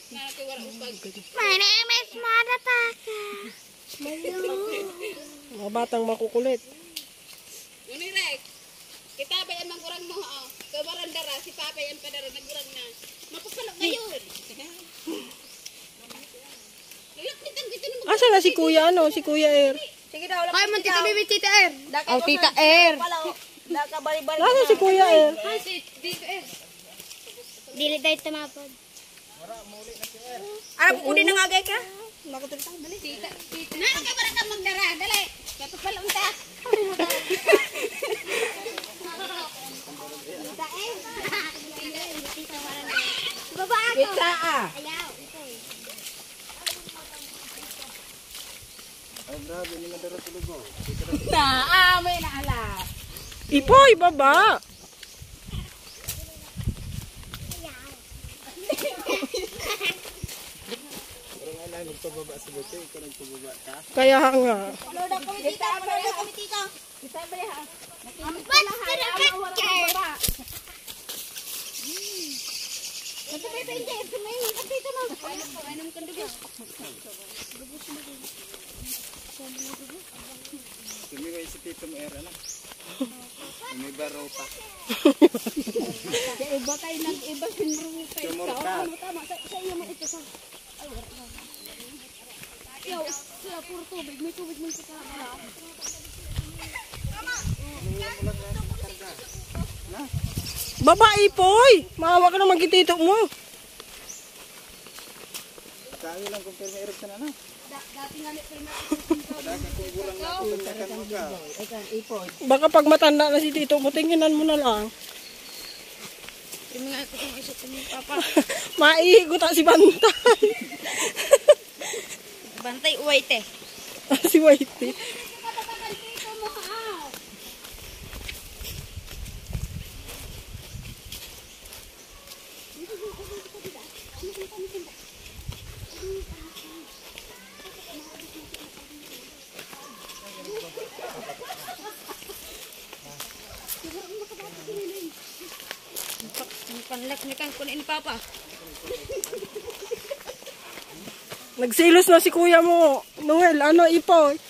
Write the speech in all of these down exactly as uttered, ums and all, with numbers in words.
My name is Marataka. Mga batang makukulit. Unirek, kita ba yan mangurang mo? Oh. Kabarandara, si Papa yan pa daro nagurang na. Mapapalok ngayon. Asa na si Kuya ano? Si Kuya Er. Sige daw, Kaya man tita baby, tita Er. oh, Tita Er. Asa si Kuya Er? Dito Er. Dili tayo tumapod. Arap ko din nangagay ka? Nakatulitang dali. Tita, tita. Nano ka barang ka magdara? Dali. Mapapalok ta. Baba ako. Kita ah. Ayaw. Na, ah, may naala. Ipoy, baba. Kaya nga. Load ako ni Tita. Load ako ni Tita. Kita ba ya? What's the picture? Ito ba ito hindi? Ito na yun. Ito ito na. Anong kandugo? Tumiway si Tito mo era na. May baro pa. Kaya iba tayo nag-iba sinro tayo. Sumurkat. Tama, sa iyo mo ito sa... Ay, wala ka. Yaw, sila puro tubig. May tubig mo ito sa... Baba, Ipoy. Maawa ka naman kitito mo. Kaya lang kung pero may erot ka na na. Dati nga ni Prima. Dagan kung gulang na kung pagkakan mo ka. Baka pag matanda na si Tito mo, tinginan mo na lang. Yung mga ito kong isip ni Papa. Maiiguta si Bantay. Bantay uway te. Si Whitey. Panlek ni kang kunin ni Papa. Nagsilos na si Kuya mo. Noel, ano, Ipoy?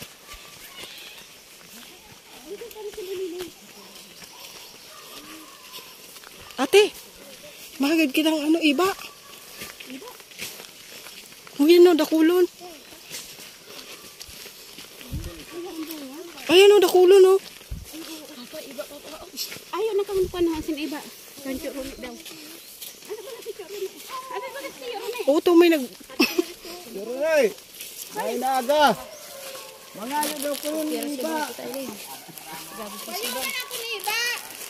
Ate, mahagad kitang ano, iba. Uy, ano, dakulon. Ay, ano, dakulon, oh. Papa, iba, Papa. Ayaw na kang panahasin iba. Kancho rumit daw. Ano ba na picture rumit? Ano ba na picture rumit? Oo, to may nag... Duray! Ay naga! Mga ayo daw ko yung iba. Ayaw na ako ni iba.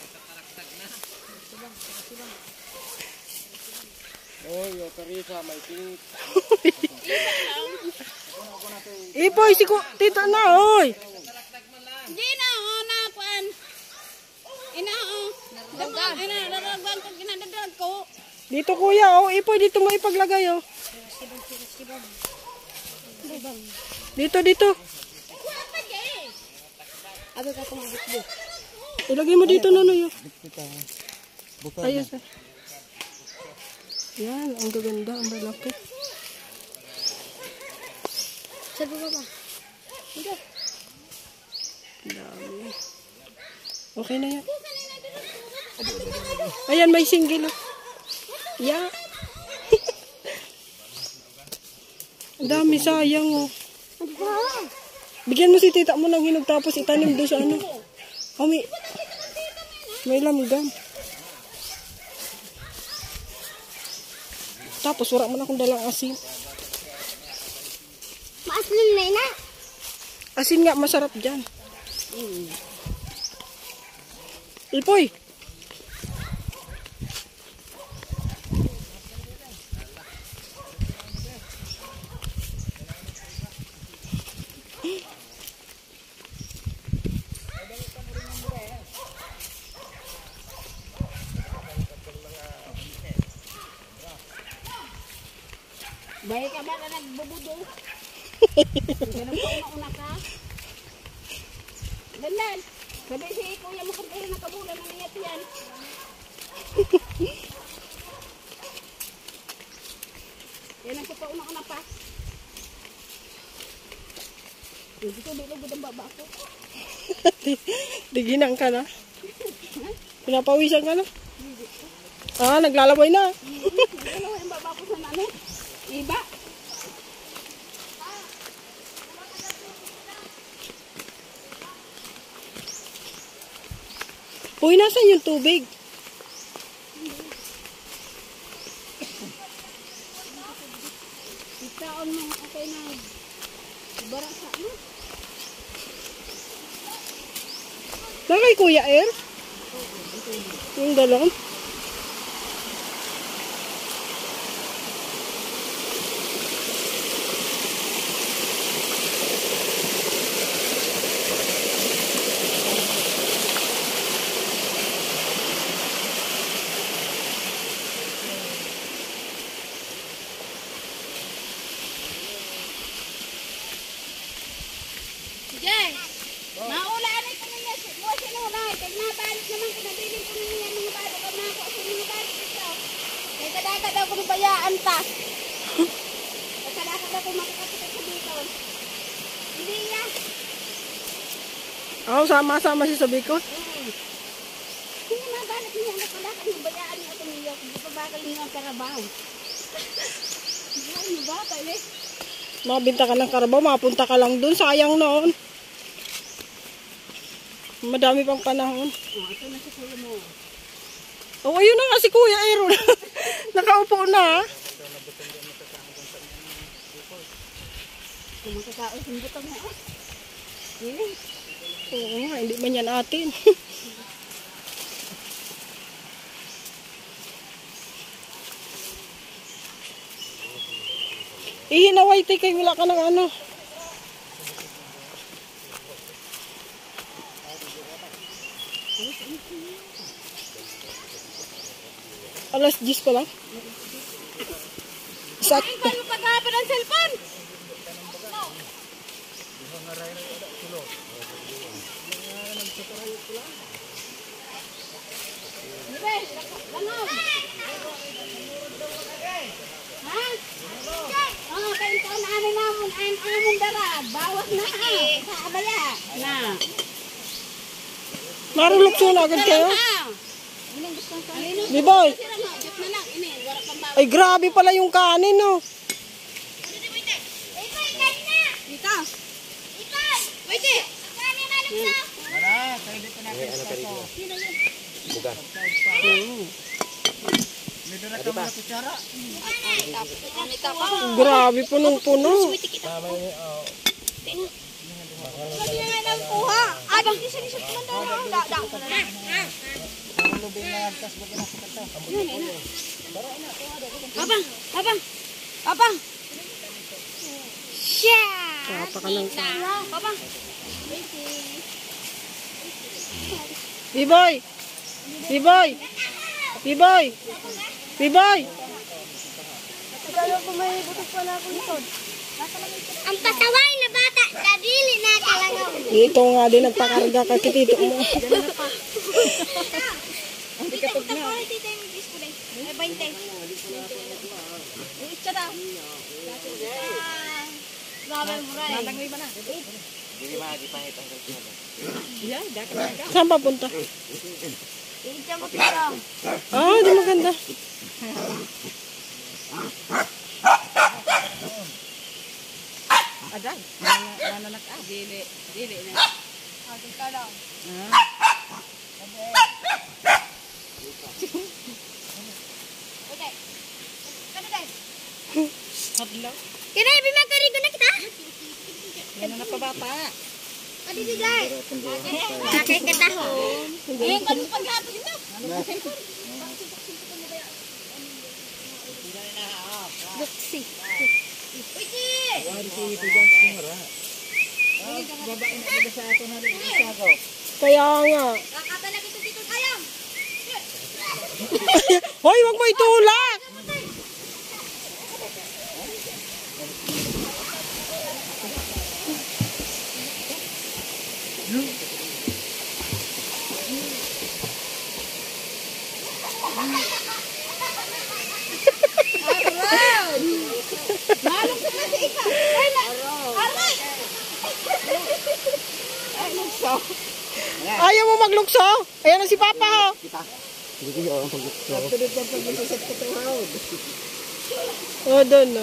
Oy, yo Teresa, may tingit. Ipoy, si Ku... Tita na, oy. Di na, o, napan. Ina, o. Dagdag. Ina, daragwan ko, ginadagdag ko. Dito, Kuya, oh. Ipoy, dito mo ipaglagay, oh. Dito, dito. Abi ka kung bukbuk. Ilagay mo dito, Nonoy, oh. Ayos, ah. Yan, ang gaganda, ang malaki. Sabi ba ba? Ang dami. Okay na yan. Ayan, may single. Oh. Yeah. Ang dami, sayang, oh. Bigyan mo si tita mo ng hinog tapos itanim doon sa ano. Oh, may, may lamgam. Tapos wala mo na akong dalang asin. Maaslin na ina. Asin nga, masarap dyan. Mm. Ipoy. Bahay ka ba na nagbubudo? Ganun po una-una ka. Gandan. Sabi si Kuya mo kung na kabulan ng niyat yan. Yan ang kapauna-una pa. Hindi ko bilog ang baba ko. Diginang ka na. Pinapawisan ka na. Ah, naglalaway na. Dalawa yung baba ko sa ano? Iba. Uy, nasan yung tubig? Itaon mo okay na. Bara sa ano? Nakay Kuya Air? Yung dalawang? Sige. Maulaan ay kung niya. Mo sinulay. Kaya nabalik naman kung nabiling ko niya mga balo. Kaya na ako sa mga balo dito. Kaya kadakad ako ng bayaan ta. Kaya kadakad ako makakapit sa dito. Hindi niya. Oo, sama-sama si sabi ko. Hindi mabalik niya. Nakadakad ng bayaan niya ako niya. Hindi pa bakal niya ang karabaw. Hindi ba tayo eh. Makabinta ka ng karabaw, mapunta ka lang dun. Sayang noon. Madami pang panahon. Oh, ito na si kuya mo. Oh, ayun na nga si Kuya Aaron. Nakaupo na. Kung makakaos yung butang na ah. Hindi. Oo nga, hindi man yan atin. Ihinaway tay kay wala ka ng ano. Alas diyes pa lang. Sakto. Paano pag-hapon ang cellphone? Dibe, langaw. Ha? Oh, kain ko na amin namon, ang amon dara, bawas na ha. Sa abaya. Na. Marulok siya na agad kayo. Anong gusto ko? Alino? Di boy. Sira mo, jok na lang. Ini, wala pang bawas. Ay grabe pala yung kanin no. Dito. Pwede. Wala, kayo dito na kayo. May dala ka mga kutsara. Grabe punong-puno. Sabi nga nang kuha. Abang isa-isa ko man daw. Da, da. Abang, abang. Abang. Siya. Papa ka ng Abang. B-boy. B-boy. B-boy. B-boy. Ang pasaway na bata, kadili na kalangaw. Dito nga din nagpakarga ka kitito mo. Hindi ka tugna. Tita yung disco na. May bainte. Yung itcha daw. Grabe mo rin. Nalangoy ba na? Saan papunta? Yung itcha mo tita. Ah, di maganda. Adan. Nananak ah. Dili. Dili na. Agad ka lang. Okay. Kano dahil? Hadlaw. Kaya ibig magkarigo na kita? Yan na pabata. Adi di dahil. Nakay katahon. Ayun ka nung paghapon dito. Buksi. Wiki! Kaya nga. Kakatalag ito dito sayang. Hoy, wag mo itulak. Ayaw mo maglukso? Ayan na si Papa, ho. Hindi ko yung pag-gusto. Oh, doon, no.